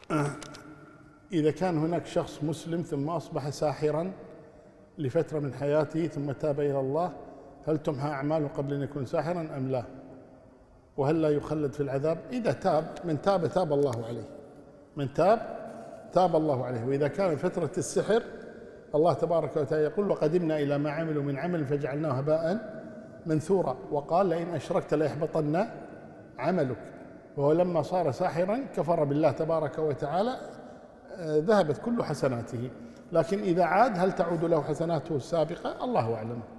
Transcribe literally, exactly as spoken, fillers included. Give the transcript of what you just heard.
إذا كان هناك شخص مسلم ثم أصبح ساحرا لفترة من حياته ثم تاب إلى الله، هل تمحى أعماله قبل أن يكون ساحرا أم لا؟ وهل لا يخلد في العذاب؟ إذا تاب، من تاب تاب الله عليه، من تاب تاب الله عليه. وإذا كان فترة السحر الله تبارك وتعالى يقول: وقدمنا إلى ما عملوا من عمل فجعلناه هباء منثورا، وقال: لئن أشركت ليحبطن عملك. وهو لما صار ساحرا كفر بالله تبارك وتعالى، ذهبت كل حسناته. لكن إذا عاد هل تعود له حسناته السابقة؟ الله أعلم.